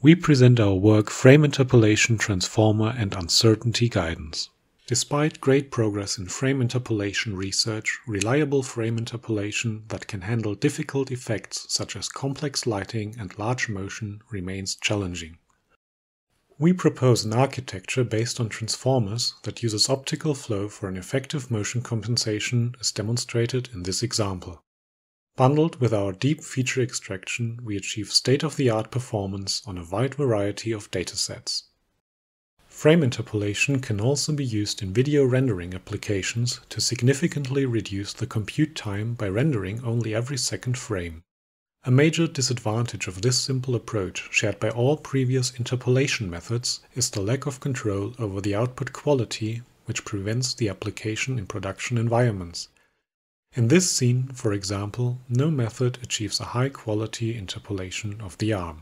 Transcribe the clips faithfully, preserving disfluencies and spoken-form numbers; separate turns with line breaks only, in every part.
We present our work Frame Interpolation, Transformer, and Uncertainty Guidance. Despite great progress in frame interpolation research, reliable frame interpolation that can handle difficult effects such as complex lighting and large motion remains challenging. We propose an architecture based on transformers that uses optical flow for an effective motion compensation as demonstrated in this example. Bundled with our deep feature extraction, we achieve state-of-the-art performance on a wide variety of datasets. Frame interpolation can also be used in video rendering applications to significantly reduce the compute time by rendering only every second frame. A major disadvantage of this simple approach, shared by all previous interpolation methods, is the lack of control over the output quality, which prevents the application in production environments. In this scene, for example, no method achieves a high-quality interpolation of the arm.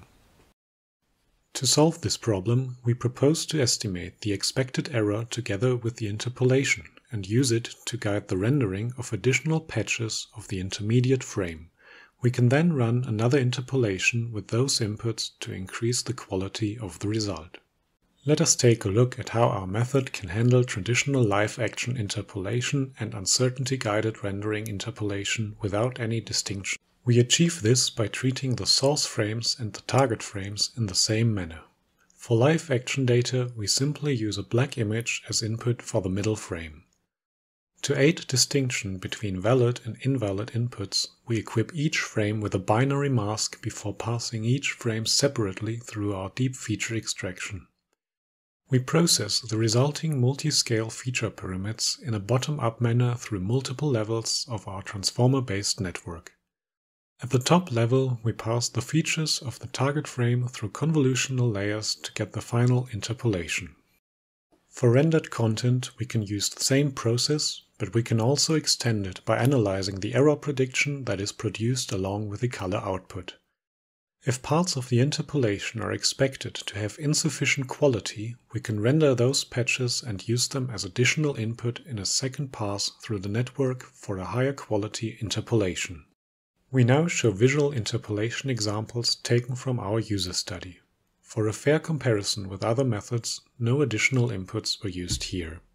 To solve this problem, we propose to estimate the expected error together with the interpolation and use it to guide the rendering of additional patches of the intermediate frame. We can then run another interpolation with those inputs to increase the quality of the result. Let us take a look at how our method can handle traditional live-action interpolation and uncertainty-guided rendering interpolation without any distinction. We achieve this by treating the source frames and the target frames in the same manner. For live-action data, we simply use a black image as input for the middle frame. To aid distinction between valid and invalid inputs, we equip each frame with a binary mask before passing each frame separately through our deep feature extraction. We process the resulting multi-scale feature pyramids in a bottom-up manner through multiple levels of our transformer-based network. At the top level, we pass the features of the target frame through convolutional layers to get the final interpolation. For rendered content, we can use the same process, but we can also extend it by analyzing the error prediction that is produced along with the color output. If parts of the interpolation are expected to have insufficient quality, we can render those patches and use them as additional input in a second pass through the network for a higher quality interpolation. We now show visual interpolation examples taken from our user study. For a fair comparison with other methods, no additional inputs were used here.